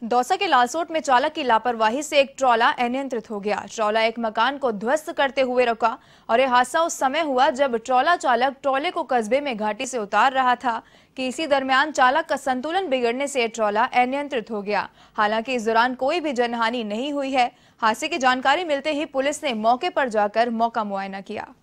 दौसा के लालसोट में चालक की लापरवाही से एक ट्रॉला अनियंत्रित हो गया। ट्रॉला एक मकान को ध्वस्त करते हुए रुका और यह हादसा उस समय हुआ जब ट्रॉला चालक ट्रॉले को कस्बे में घाटी से उतार रहा था कि इसी दरमियान चालक का संतुलन बिगड़ने से ट्रॉला अनियंत्रित हो गया। हालांकि इस दौरान कोई भी जनहानि नहीं हुई है। हादसे की जानकारी मिलते ही पुलिस ने मौके पर जाकर मौका मुआयना किया।